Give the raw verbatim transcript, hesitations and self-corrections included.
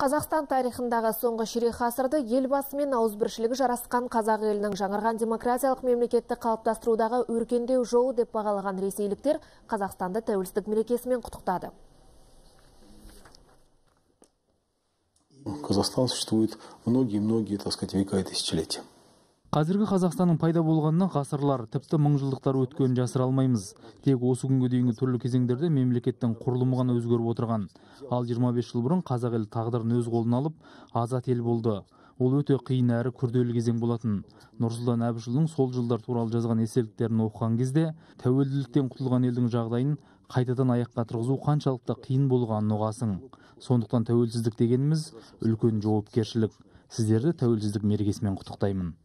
Қазақстан тарихындағы соңғы ширек ғасырды елбасы мен ауызбіршілігі жарасқан қазақ елінің жаңарған демократиялық мемлекетті қалыптастырудағы өркендеу жолы деп бағалаған ресейліктер Қазақстанды тәуелсіздік мерекесімен құттықтады. Казахстан существует многие-многие, так сказать, века и тысячелетия. Қазіргі Қазақстанның пайда болғанына ғасырлар, тіпті мыңжылдықтар өткенін жасыра алмаймыз. Тек осы күнге дейінгі түрлі кезеңдерде мемлекеттің құрылымы ғана өзгеріп отырған. Ал жиырма бес жыл бұрын қазақ елі тағдырын өз қолына алып, азат ел болды. Ол өте қиын әрі күрделі кезең болатын. Нұрсұлтан Әбішұлының сол жылдар туралы жазған естеліктерін оқыған кезде, тәуелділіктен құтылған елдің жағдайын қайтадан аяққа тұрғызу қаншалықты қиын болғанын ұғасың. Сондықтан тәуелсіздік дегеніміз үлкен жауапкершілік. Сіздерді тәуелсіздік мерекесімен құттықтаймын.